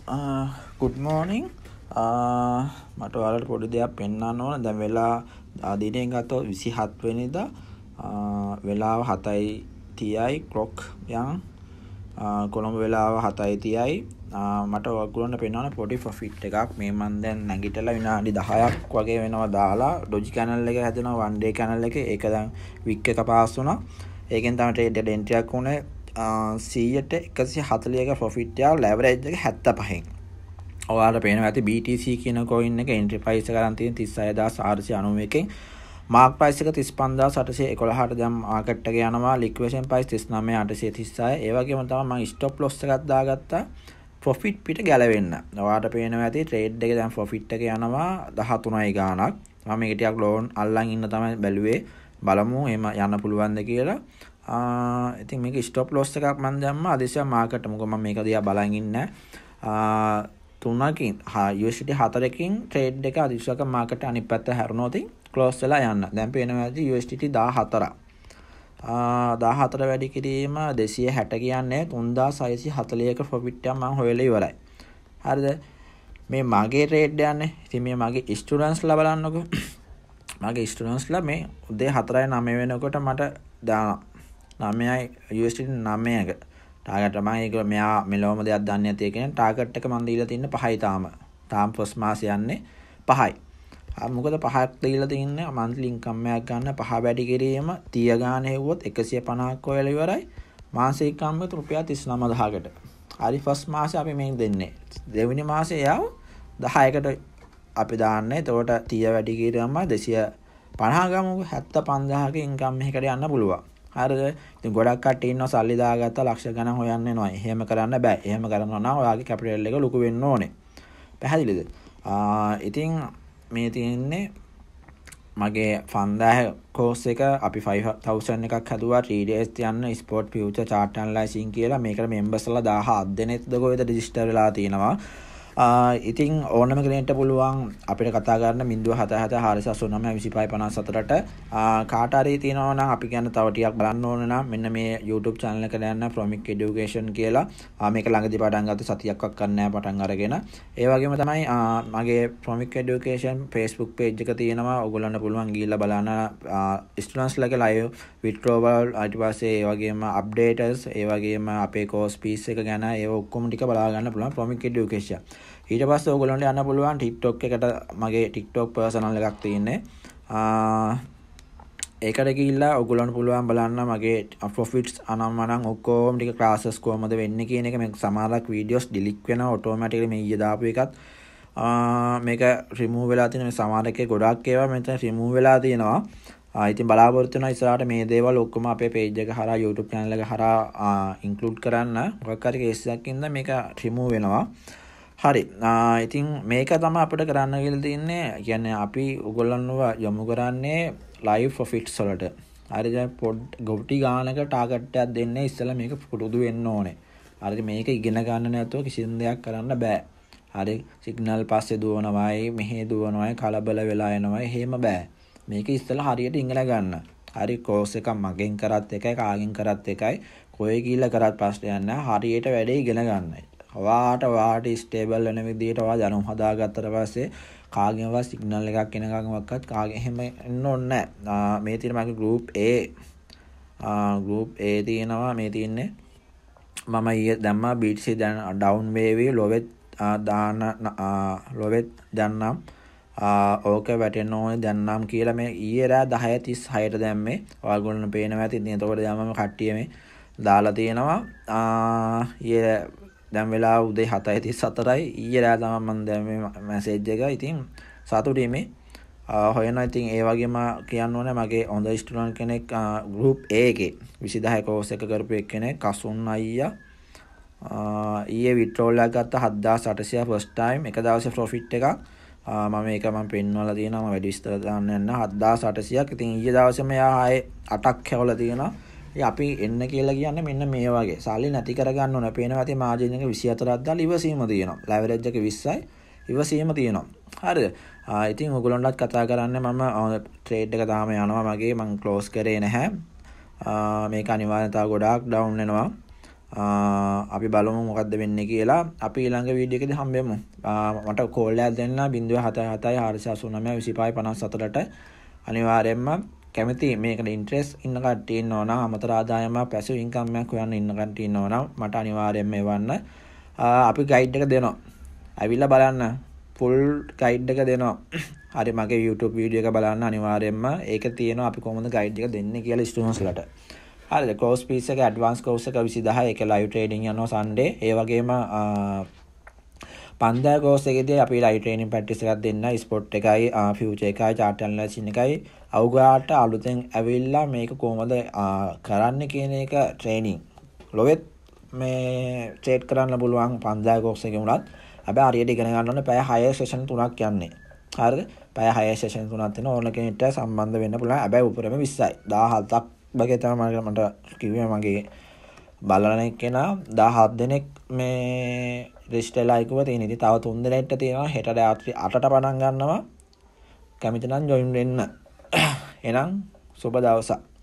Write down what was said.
good morning. මට ඔයාලට පොඩි දෙයක් පෙන්වන්න ඕන. දැන් වෙලා දිනෙන් ගත්තොත් 27 වෙනිදා වෙලාව 7:30යි clock යන කොළඹ වෙලාව 7:30යි. මට ඔයගොල්ලන්ට පෙන්වන්න පොඩි profit එකක්. මේ මම දැන් නැගිටලා විනාඩි 10ක් වගේ වෙනවා දාලා doji channel එක හැදෙනවා one day channel එකේ. ඒක දැන් week එක පාස් වුණා. ඒකෙන් තමයි trade entry එකක් උනේ 100ට 140ක profit එක leverage එක 75න්. ඔයාලට පේනවා ඇති BTC කියන coin එක entry price එක ගන්න තියෙන 36491කින් mark price එක 35811ට දැන් market එක යනවා. liquidation price 39836. ඒ වගේම තමයි මම stop loss එකක් දාගත්තා profit පිට ගැලවෙන්න. ඔයාලට පේනවා ඇති trade එක දැන් profit එක යනවා 13යි ගාණක්. මම මේක ටිකක් loan අල්ලන් ඉන්න තමයි බැලුවේ. බලමු එහෙම යන්න පුළුවන්ද කියලා. ඉතින් මේක stop loss එකක් මම දැම්මා අදිසිය මාකට් මොකද මම මේක දිහා බලන් ඉන්නේ. 3කින් USD 4කින් trade එක අදිසියක මාකට් අනිත් පැත්ත හැරුණොත් close වෙලා යන්න. දැන් පේනවා ඇති USD 14. 14 වැඩි කිරීම 260 කියන්නේ 3640ක profit එක මම හොයලා ඉවරයි. හරිද? මේ මගේ trade යන්නේ. ඉතින් මේ මගේ students ලා බලන්නකෝ. මගේ ස්ටුඩන්ට්ස් ලා මේ උදේ 4:09 වෙනකොට මට දානවා 9යි USD 9ක ටාගට් මම ඒක මෙයා මෙලොවම දෙයක් දන්නේ නැති එකනේ ටාගට් එක මම දීලා තින්නේ 5යි තාම ෆස්ට් මාස යන්නේ 5යි. මොකද 5ක් දීලා තින්නේ මන්ත්ලි ඉන්කම් එකක් ගන්න 5 වැඩි කිරීම 30 ගාන හෙව්වොත් 150ක් ඔයලා ඉවරයි. මාසික ඉන්කම් එක රුපියල් 39000කට. හරි ෆස්ට් මාසේ අපි මේක දෙන්නේ. දෙවෙනි මාසේ යාව 10කට අපි දාන්නේ. එතකොට 30 වැඩි කිරීම 250 ගමුකෝ 75000ක ඉන්කම් එකකට යන්න පුළුවන්. හරිද? ඉතින් ගොඩක් කට්ටිය ඉන්නවා සල්ලි දාගත්තා ලක්ෂ ගණන් හොයන්න එනවා. එහෙම කරන්න බෑ. එහෙම කරනවා නම් ඔයාගේ කැපිටල් එක ලොකු වෙන්න ඕනේ. පැහැදිලිද? ඉතින් මේ තියෙන්නේ මගේ 5000 course එක අපි 5000 එකක් හදුවා 3 days යන sport future chart analyzing කියලා. මේකට members ලා 17 දෙනෙක්ද කොහෙද register වෙලා තියෙනවා. ඉතින් ඕනම කෙනෙක්ට පුළුවන් අපිට කතා කරන්න 077 කාට හරි තියෙනවා නම් අපි ගැන තව ටිකක් බලන්න ඕන නම් මෙන්න මේ YouTube channel එකට යන්න Promic education කියලා. මේක ළඟදී පටන් ගත්ත සතියක්වත් කරන්න නැහැ පටන් අරගෙන. ඒ වගේම තමයි මගේ Promic education Facebook page එක තියෙනවා. ඔයගොල්ලන්ට පුළුවන් ගිහිල්ලා බලන්න students ලගේ live withdrawal ඊට පස්සේ ඒ වගේම updates ඒ වගේම අපේ course fees එක ගැන ඒව ඔක්කොම ටික බලා ගන්න පුළුවන් Promic education. ඊට පස්සේ ඔයගොල්ලන්ට යන්න පුළුවන් TikTok එකට මගේ TikTok personal එකක් තියෙන්නේ. ඒකට ගිහිල්ලා ඔයගොල්ලන්ට පුළුවන් බලන්න මගේ profits අනම්මනම් ඔක්කොම ටික classes කොහමද වෙන්නේ කියන එක. මේක සමහරක් videos delete වෙනවා automatically මේ ඊයේ දාපු එකත් මේක remove වෙලා තියෙන මේ සමහර එකේ ගොඩක් ඒවා මෙතන remove වෙලා තියෙනවා. ඉතින් බලාපොරොත්තු වෙනවා ඉස්සරහට මේ දේවල් ඔක්කොම අපේ page එක හරහා YouTube channel එක හරහා include කරන්න. මොකක් හරි case එකක් ඉඳන් මේක remove වෙනවා. හරි. ඉතින් මේක තමයි අපිට කරන්න කියලා තියෙන්නේ. කියන්නේ අපි ඔයගොල්ලන්ව යොමු කරන්නේ live profits වලට. හරිද? ගොටි ගානක ටාගට් එකක් දෙන්නේ ඉස්සෙල්ලා මේක පුරුදු වෙන්න ඕනේ. හරිද? මේක ඉගෙන ගන්න නැතුව කිසිම දෙයක් කරන්න බෑ. හරි. සිග්නල් පස්සේ දුවනවායි මෙහෙ දුවනවායි කලබල වෙලා එනවායි එහෙම බෑ. මේක ඉස්සෙල්ලා හරියට ඉගෙන ගන්න. හරි course එක මගෙන් කරත් එකයි කාගෙන් කරත් එකයි. කොහේ ගිහිල්ලා කරත් ප්‍රශ්නයක් නැහැ. හරියට වැඩේ ඉගෙන ගන්නයි. වාට ස්ටේබල් වෙන විදිහට ඔයා දැනුම් හදාගත්තට පස්සේ කාගෙන්වත් සිග්නල් එකක් එනකන්වත් කාගෙන් එහෙම එන්න ඕනේ නැහැ. මේ තියෙන මගේ group A තියෙනවා. මේ තියෙන්නේ මම ඊයේ දැම්මා BTC දැන් down wave ලොවෙත් දාන ලොවෙත් දැන්නම් ඕක වැටෙන්න ඕනේ දැන්නම් කියලා මේ ඊයේ රෑ 10:36ට දැම්මේ. ඔයගොල්ලෝ පේනවා ඇති. ඉතින් එතකොට දැම්මම කට්ටිය මේ දාලා තියෙනවා. ඊයේ දැන් වෙලා උදේ 7:34යි. ඊයේ රෑ තමයි මම දැම්මේ මැසේජ් එක. ඉතින් සතුටුයි මේ හොයනවා. ඉතින් ඒ වගේම කියන්න ඕනේ මගේ හොඳ ස්ටුඩන්ට් කෙනෙක් group A එකේ 26 course එක කරපු එක්කෙනෙක් කසුන් අයියා ඊයේ withdrawal එකක් ගත්තා 7800 first time එක දවසේ profit එකක්. මම පෙන්වලා තියෙනවා. මම වැඩි විස්තර දාන්න යන්න 7800ක්. ඉතින් ඊයේ දවසේ මෙයා ආයේ 8ක් හැවලා තියෙනවා. අපි එන්න කියලා කියන්නේ මෙන්න මේ වගේ සල්ලි නැති කරගන්න ඕන. පේනවා ඇති මාජින් එක 24ක් දාලා ඉවසීම තියෙනවා. ලෙවරේජ් එක 20යි ඉවසීම තියෙනවා. හරිද? ඉතින් ඔයගොල්ලන්ටත් කතා කරන්න මම ට්‍රේඩ් එක තාම යනවා මගේ. මම ක්ලෝස් කරේ නැහැ. මේක අනිවාර්යයෙන් තව ගොඩාක් ඩවුන් වෙනවා. අපි බලමු මොකද්ද වෙන්නේ කියලා. අපි ඊළඟ වීඩියෝ එකේදී හම්බෙමු. මට කෝල් එකක් දෙන්න 077 489 25 54ට අනිවාර්යයෙන්ම කැමති මේකට ඉන්ට්‍රෙස්ට් ඉන්න කට්ටිය ඉන්නවා නම් අමතර ආදායමක් පැසිව් ඉන්කම් එකක් හොයන්න ඉන්න කට්ටිය ඉන්නවා නම් මට අනිවාර්යයෙන්ම එවන්න. අපි ගයිඩ් එක දෙනවා. ඇවිල්ලා බලන්න ෆුල් ගයිඩ් එක දෙනවා. හරි මගේ YouTube වීඩියෝ එක බලන්න අනිවාර්යයෙන්ම ඒක තියෙනවා අපි කොහොමද ගයිඩ් එක දෙන්නේ කියලා ස්ටුඩන්ට්ස්ලාට. හරිද? කෝස් ෆීස් එක ඇඩ්වාන්ස් කෝස් එක 20000 ඒක ලයිව් ට්‍රේඩින් යනවා සන්ඩේ. ඒ වගේම පන්දා කෝස් එකේදී අපි ලයිව් ට්‍රේනින් ප්‍රැක්ටිස් එකක් දෙන්න ස්පොට් එකයි ෆියුචර් එකයි චාර්ට් ඇනලයිසිස් එකයි අවුගාට අලුතෙන් ඇවිල්ලා මේක කොහොමද කරන්න කියන එක ට්‍රේනින් ලොවෙත් මේ ට්‍රේඩ් කරන්න පුළුවන් පන්දා කෝස් එකේ උනත් හැබැයි හරියට ඉගෙන ගන්න ඕනේ පැය 6 සෙෂන් 3ක් යන්නේ. හරිද? පැය 6 සෙෂන් 3ක් තියෙන ඕන කෙනෙක්ට සම්බන්ධ වෙන්න පුළුවන්. හැබැයි උපරිම 20යි. 17ක් වගේ තමයි මට කිව්වේ මගේ බලන කෙනා 17 දෙනෙක් මේ රෙජිස්ටර්ලා ඉකුවා තියෙන. ඉතින් තව 3 දෙනෙක්ට තියෙනවා හෙට රාත්‍රී 8ට පටන් ගන්නවා. කැමති නම් ජොයින් වෙන්න. එහෙනම් සුබ දවසක්.